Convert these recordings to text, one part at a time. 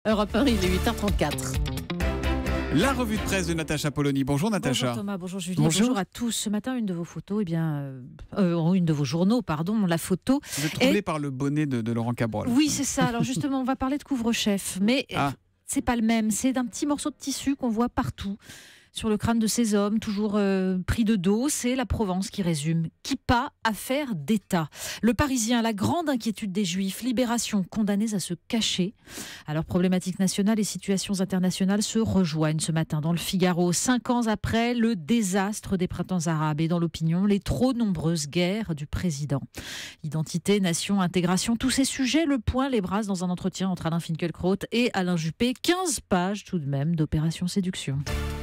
Europe 1, il est 8h34. La revue de presse de Natacha Polony. Bonjour Natacha. Bonjour Thomas, bonjour Julie, bonjour à tous. Ce matin, une de vos photos, une de vos journaux, la photo. Vous êtes troublé par le bonnet de Laurent Cabrol. Oui, c'est ça. Alors justement, on va parler de couvre-chef, mais c'est pas le même. C'est d'un petit morceau de tissu qu'on voit partout. Sur le crâne de ces hommes, toujours pris de dos, c'est la Provence qui résume. Kippa, affaire d'État. Le Parisien, la grande inquiétude des Juifs. Libération, condamnés à se cacher. Alors, problématiques nationales et situations internationales se rejoignent ce matin dans le Figaro. 5 ans après le désastre des printemps arabes et dans l'opinion, les trop nombreuses guerres du président. Identité, nation, intégration, tous ces sujets, le point les brasse dans un entretien entre Alain Finkielkraut et Alain Juppé. 15 pages tout de même d'opération séduction.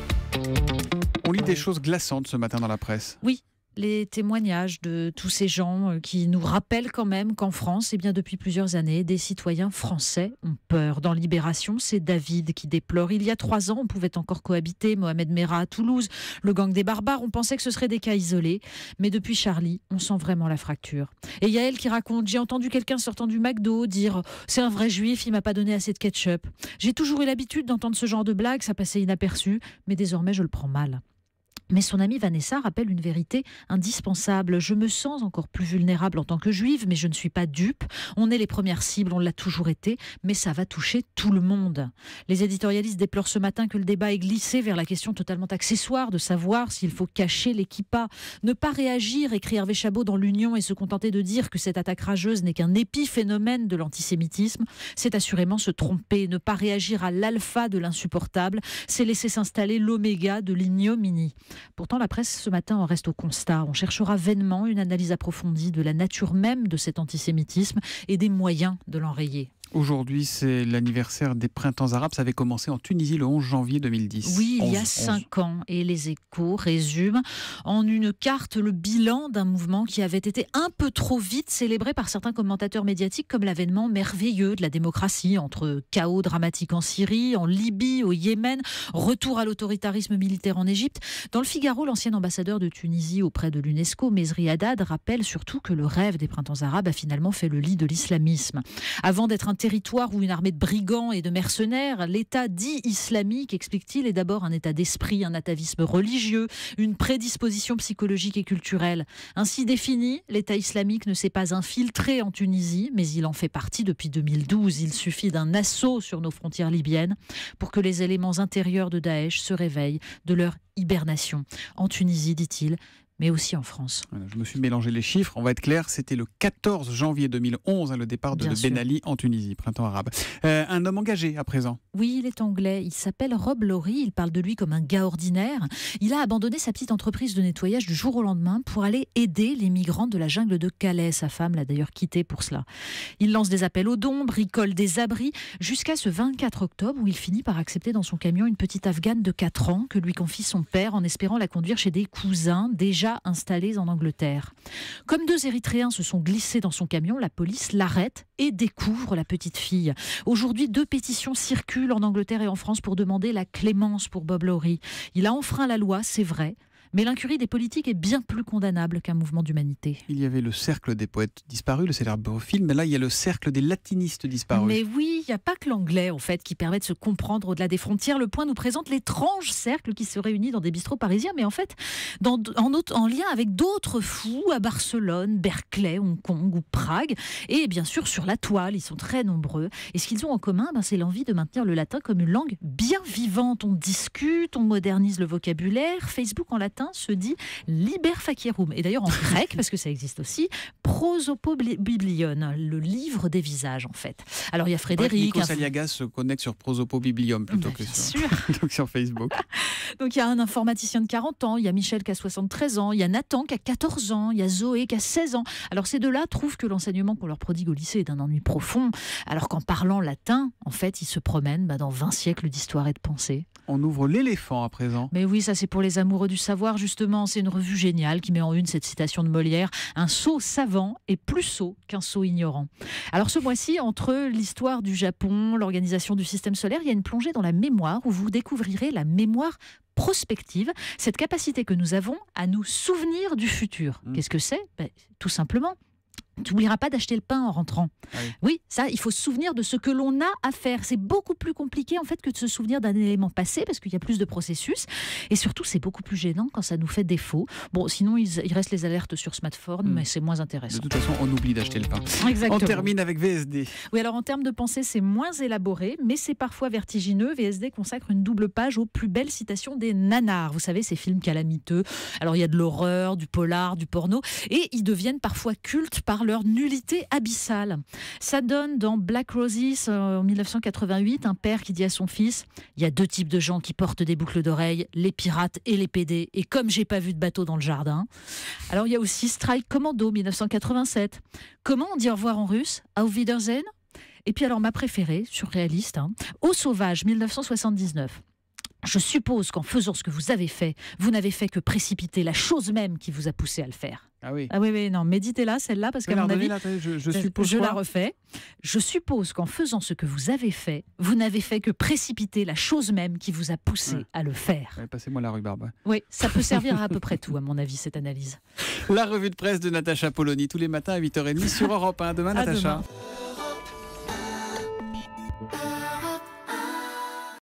On lit des choses glaçantes ce matin dans la presse. Oui, les témoignages de tous ces gens qui nous rappellent quand même qu'en France, depuis plusieurs années, des citoyens français ont peur. Dans Libération, c'est David qui déplore. Il y a 3 ans, on pouvait encore cohabiter. Mohamed Merah à Toulouse, le gang des barbares, on pensait que ce seraient des cas isolés. Mais depuis Charlie, on sent vraiment la fracture. Et Yael qui raconte, j'ai entendu quelqu'un sortant du McDo dire « c'est un vrai juif, il m'a pas donné assez de ketchup ». J'ai toujours eu l'habitude d'entendre ce genre de blague, ça passait inaperçu, mais désormais je le prends mal. Mais son amie Vanessa rappelle une vérité indispensable. Je me sens encore plus vulnérable en tant que juive, mais je ne suis pas dupe. On est les premières cibles, on l'a toujours été, mais ça va toucher tout le monde. Les éditorialistes déplorent ce matin que le débat ait glissé vers la question totalement accessoire de savoir s'il faut cacher les kippas. Ne pas réagir, écrit Hervé Chabot dans l'Union, et se contenter de dire que cette attaque rageuse n'est qu'un épiphénomène de l'antisémitisme, c'est assurément se tromper. Ne pas réagir à l'alpha de l'insupportable, c'est laisser s'installer l'oméga de l'ignominie. Pourtant, la presse ce matin en reste au constat. On cherchera vainement une analyse approfondie de la nature même de cet antisémitisme et des moyens de l'enrayer. Aujourd'hui, c'est l'anniversaire des printemps arabes. Ça avait commencé en Tunisie le 11 janvier 2010. Oui, il y a 5 ans. Et les Échos résument en une carte le bilan d'un mouvement qui avait été un peu trop vite célébré par certains commentateurs médiatiques comme l'avènement merveilleux de la démocratie, entre chaos dramatique en Syrie, en Libye, au Yémen, retour à l'autoritarisme militaire en Égypte. Dans le Figaro, l'ancien ambassadeur de Tunisie auprès de l'UNESCO, Mezri Haddad, rappelle surtout que le rêve des printemps arabes a finalement fait le lit de l'islamisme. Avant d'être un territoire où une armée de brigands et de mercenaires, l'État dit islamique, explique-t-il, est d'abord un état d'esprit, un atavisme religieux, une prédisposition psychologique et culturelle. Ainsi défini, l'État islamique ne s'est pas infiltré en Tunisie, mais il en fait partie depuis 2012. Il suffit d'un assaut sur nos frontières libyennes pour que les éléments intérieurs de Daesh se réveillent de leur hibernation. En Tunisie, dit-il, mais aussi en France. Je me suis mélangé les chiffres. On va être clair, c'était le 14 janvier 2011, le départ de Ben Ali en Tunisie, printemps arabe. Un homme engagé à présent. Oui, il est anglais. Il s'appelle Rob Lowry. Il parle de lui comme un gars ordinaire. Il a abandonné sa petite entreprise de nettoyage du jour au lendemain pour aller aider les migrants de la jungle de Calais. Sa femme l'a d'ailleurs quitté pour cela. Il lance des appels aux dons, bricole des abris, jusqu'à ce 24 octobre où il finit par accepter dans son camion une petite Afghane de 4 ans que lui confie son père en espérant la conduire chez des cousins déjà installés en Angleterre. Comme 2 Érythréens se sont glissés dans son camion, la police l'arrête et découvre la petite fille. Aujourd'hui, 2 pétitions circulent en Angleterre et en France pour demander la clémence pour Bob Lowry. Il a enfreint la loi, c'est vrai, mais l'incurie des politiques est bien plus condamnable qu'un mouvement d'humanité. Il y avait le cercle des poètes disparus, le célèbre film, mais là il y a le cercle des latinistes disparus. Mais oui, il n'y a pas que l'anglais en fait qui permet de se comprendre au-delà des frontières. Le Point nous présente l'étrange cercle qui se réunit dans des bistrots parisiens, mais en fait en lien avec d'autres fous à Barcelone, Berkeley, Hong Kong ou Prague. Et bien sûr sur la toile, ils sont très nombreux. Et ce qu'ils ont en commun, c'est l'envie de maintenir le latin comme une langue bien vivante. On discute, on modernise le vocabulaire. Facebook en latin se dit liber faciarum. Et d'ailleurs en grec, parce que ça existe aussi, prosopobiblion, le livre des visages en fait. Alors il y a Frédéric. Nikos Aliagas se connecte sur prosopobiblium plutôt que sur Facebook. Donc il y a un informaticien de 40 ans, il y a Michel qui a 73 ans, il y a Nathan qui a 14 ans, il y a Zoé qui a 16 ans. Alors ces 2-là trouvent que l'enseignement qu'on leur prodigue au lycée est d'un ennui profond, alors qu'en parlant latin, en fait, ils se promènent dans 20 siècles d'histoire et de pensée. On ouvre l'éléphant à présent. Mais oui, ça c'est pour les amoureux du savoir, justement. C'est une revue géniale qui met en une cette citation de Molière. Un sot savant est plus sot qu'un sot ignorant. Alors ce mois-ci, entre l'histoire du Japon, l'organisation du système solaire, il y a une plongée dans la mémoire où vous découvrirez la mémoire prospective, cette capacité que nous avons à nous souvenir du futur. Qu'est-ce que c'est ? Tout simplement Tu n'oublieras pas d'acheter le pain en rentrant. Ah oui. Oui, ça, il faut se souvenir de ce que l'on a à faire. C'est beaucoup plus compliqué en fait que de se souvenir d'un élément passé parce qu'il y a plus de processus. Et surtout, c'est beaucoup plus gênant quand ça nous fait défaut. Bon, sinon, il reste les alertes sur smartphone, mais c'est moins intéressant. De toute façon, on oublie d'acheter le pain. Exactement. On termine avec VSD. Oui, alors en termes de pensée, c'est moins élaboré, mais c'est parfois vertigineux. VSD consacre une double page aux plus belles citations des nanars. Vous savez, ces films calamiteux. Alors, il y a de l'horreur, du polar, du porno, et ils deviennent parfois cultes par leur nullité abyssale. Ça donne dans Black Roses en 1988 un père qui dit à son fils « Il y a 2 types de gens qui portent des boucles d'oreilles, les pirates et les PD, et comme j'ai pas vu de bateau dans le jardin. » Alors il y a aussi Strike Commando 1987. Comment on dit au revoir en russe ? Auf Wiedersehen ? Et puis alors ma préférée, surréaliste, Au Sauvage 1979. Je suppose qu'en faisant ce que vous avez fait, vous n'avez fait que précipiter la chose même qui vous a poussé à le faire. Ah oui. Ah oui, non, méditez-la, celle-là, parce qu'à mon avis, je suppose je quoi la refais. Je suppose qu'en faisant ce que vous avez fait, vous n'avez fait que précipiter la chose même qui vous a poussé à le faire. Ouais, passez-moi la rhubarbe. Oui, ça peut servir à peu près tout, à mon avis, cette analyse. La revue de presse de Natacha Polony, tous les matins à 8h30 sur Europe 1. Demain, Natacha. Demain.